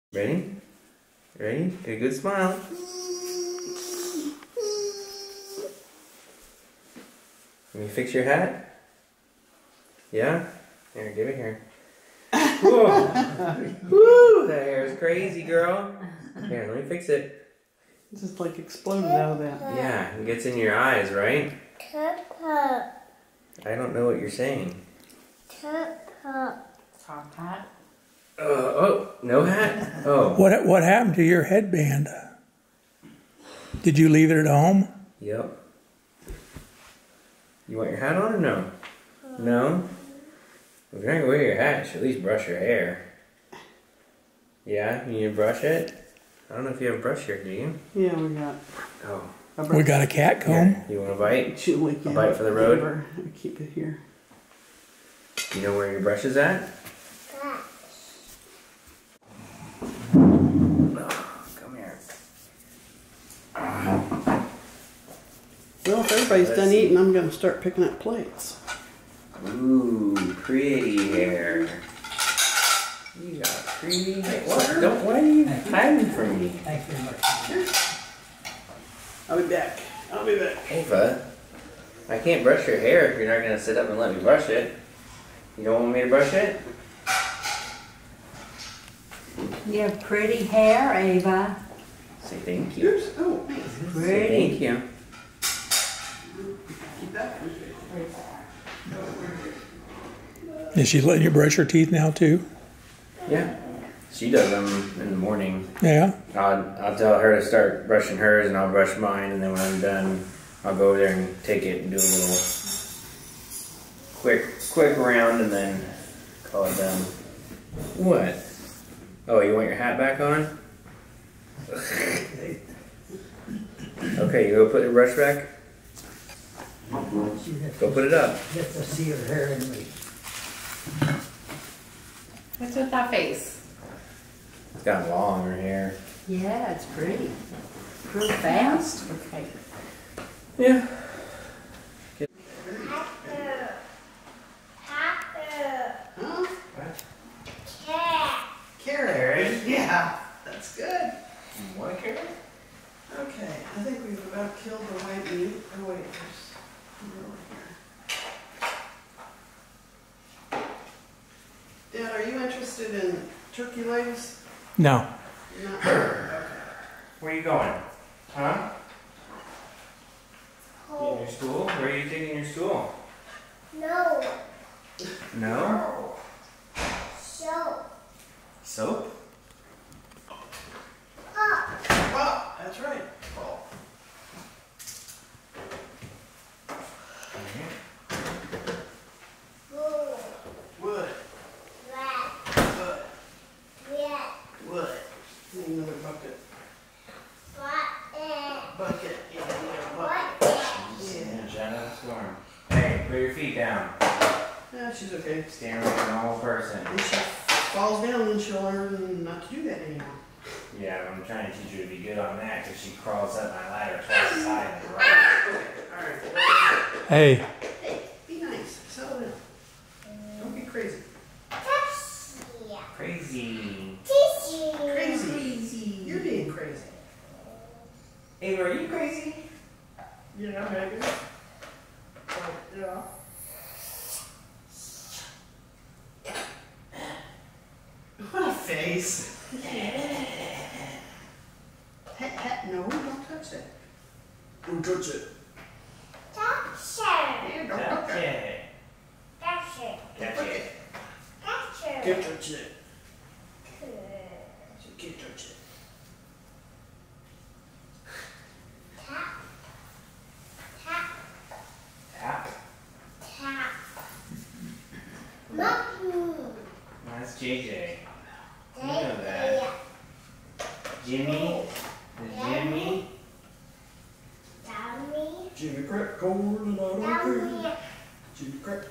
Ready? Ready? Get a good smile. Let me fix your hat. Yeah? Here, give it here. Whoa! Woo! That hair is crazy, girl. Here, let me fix it. It just like exploded out of that. Yeah, it gets in your eyes, right? I don't know what you're saying. Soft hat. Oh, no hat? Oh. What happened to your headband? Did you leave it at home? Yep. You want your hat on or no? No? If you're not gonna wear your hat, you should at least brush your hair. Yeah? You need to brush it? I don't know if you have a brush here, do you? Yeah, we got. Oh. We got a cat comb. Here, you want a bite? A bite for the road? I keep it here. You know where your brush is at? Come here. Well, if everybody's done eating, I'm going to start picking up plates. Ooh, pretty hair. You got pretty hair. What? Why are you hiding from me? Thank you very much. I'll be back. I'll be back. Ava, I can't brush your hair if you're not going to sit up and let me brush it. You don't want me to brush it? You have pretty hair, Ava. Say thank you. Yours? Oh, thanks. Say Pretty. thank you. Keep that. Is she letting you brush her teeth now too? Yeah. She does them in the morning. Yeah. I'll tell her to start brushing hers and I'll brush mine, and then when I'm done, I'll go over there and take it and do a little quick round and then call it done. What? Oh, you want your hat back on? Okay, you go put the brush back? Go put it up. Get to see her hair in me. What's with that face? It's got long, her hair. Yeah, it's pretty. Real fast. Okay. Yeah. Huh? Carrot. Carrot? Yeah, that's good. You want a carrot? Okay, I think we've about killed the white meat. Oh, wait, there's more over here. Dad, are you interested in turkey legs? No. No. Okay. Where are you going? Huh? In your stool? Where are you taking your stool? No. No? Soap. Soap? Oh, that's right. Oh. Blue. Wood. Red. Wood. Red. Wood. Need another bucket. Button. Bucket. Yeah, another bucket. Button. Yeah. Shadow storm. Hey, put your feet down. Yeah, she's okay. Stand like a normal person. If she falls down, then she'll learn not to do that anymore. Yeah, I'm trying to teach her to be good on that because she crawls up my ladder twice as high and right. Alright. Hey, Hey, be nice. Settle down. Don't be crazy. Tissue. Crazy. Tissue. Crazy. You're being crazy. Ava, are you crazy? Yeah, maybe. Yeah. What a face. No, don't touch it. Don't touch it. Touch Yeah, don't Touch touch it. it. Touch it. Catch it. Touch it. Can't touch it. You can't touch it. Tap. Tap. Tap. Tap. Mommy. That's JJ. You Thank know that. Jimmy. The Jimmy. Dummy. Jimmy crack corn and I don't care. Dummy. Jimmy crack